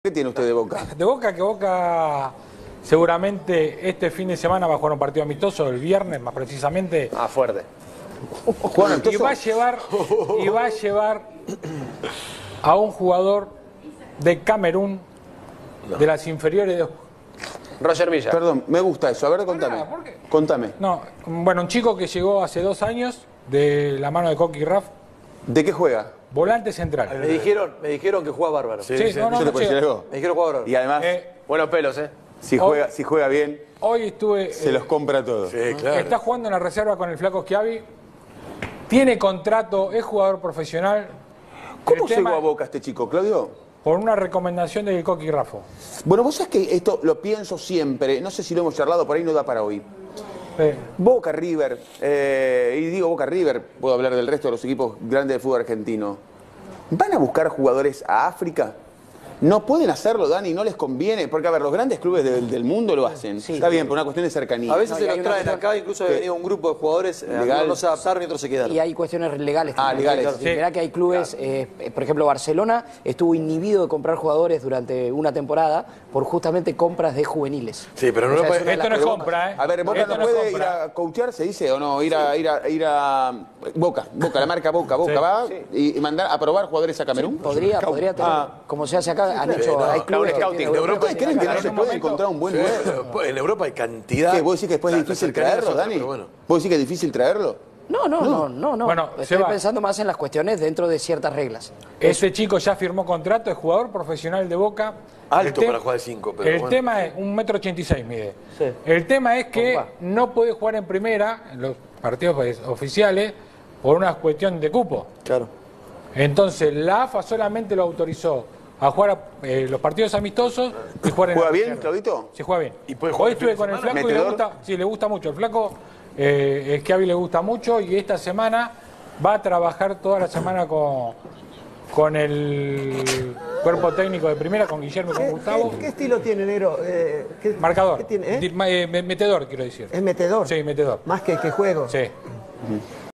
¿Qué tiene usted de Boca? De Boca, que Boca seguramente este fin de semana va a jugar un partido amistoso, el viernes más precisamente. Ah, fuerte. Y va a llevar a un jugador de Camerún, de las inferiores de... Roger Villa. Perdón, me gusta eso. A ver, contame. ¿Por qué? Contame. No, bueno, un chico que llegó hace 2 años de la mano de Coqui Raff, ¿De qué juega? volante central. Me dijeron que juega bárbaro. Sí, no, ¿Yo te puedo decir algo? Me dijeron que juega bárbaro. Y además, Buenos pelos, ¿eh? si juega bien, Hoy estuve... se los compra todos. Sí, claro. Está jugando en la reserva con el flaco Schiavi. Tiene contrato, es jugador profesional. ¿Cómo El tema- llegó a Boca este chico, Claudio? Por una recomendación del Coqui Raffo. Bueno, vos sabés que esto lo pienso siempre, no sé si lo hemos charlado, por ahí no da para hoy. Sí. Boca River, y digo Boca River, puedo hablar del resto de los equipos grandes de fútbol argentino. ¿Van a buscar jugadores a África? No pueden hacerlo, Dani, no les conviene, porque a ver, los grandes clubes del mundo lo hacen. Sí. Está bien, por una cuestión de cercanía. A veces No, se y los hay una traen cosa- acá, incluso ha venido un grupo de jugadores, Legal. algunos no se adaptaron y otros se quedaron. Y hay cuestiones legales. Ah, también. legales. Sí. Mirá que hay clubes, por ejemplo, Barcelona estuvo inhibido de comprar jugadores durante una temporada por justamente compras de juveniles. Sí, pero no O sea, lo es puede- una de Esto no las es compra, ¿eh? A ver, Boca Esto no puede ir compra. a coachear, se dice, o no, ir a Boca, la marca Boca Sí. va y mandar a probar jugadores a Camerún. Podría tener, como se hace acá, han hecho, hay clubes que scouting. tienen- En Europa ¿Ustedes creen que no en se un puede momento- encontrar un buen Sí, 9? pero en Europa hay cantidad. ¿Qué? ¿Vos decís que después es La difícil cercanía traerlo, es otra, Dani? pero bueno. ¿Vos decís que es difícil traerlo? No. Bueno, Estoy Seba. pensando más en las cuestiones dentro de ciertas reglas. Ese chico ya firmó contrato, es jugador profesional de Boca. Alto El para jugar de 5, pero El bueno. tema es 1,86 m mide. Sí. El tema es que Opa. no puede jugar en primera, en los partidos oficiales, por una cuestión de cupo. Claro. Entonces, la AFA solamente lo autorizó a jugar los partidos amistosos y jugar en ¿Juega la bien, reserva. Claudito? Sí, juega bien. ¿Y puede jugar Hoy el fin estuve de con el semana? flaco y le ¿Metedor? gusta, sí, le gusta mucho. El flaco, Schiavi le gusta mucho y esta semana va a trabajar toda la semana con el cuerpo técnico de primera, con Guillermo y con Gustavo. ¿Qué estilo tiene, negro? Marcador. ¿Qué tiene? Metedor, quiero decir. ¿Es metedor? Sí, metedor. Más que juego. Sí.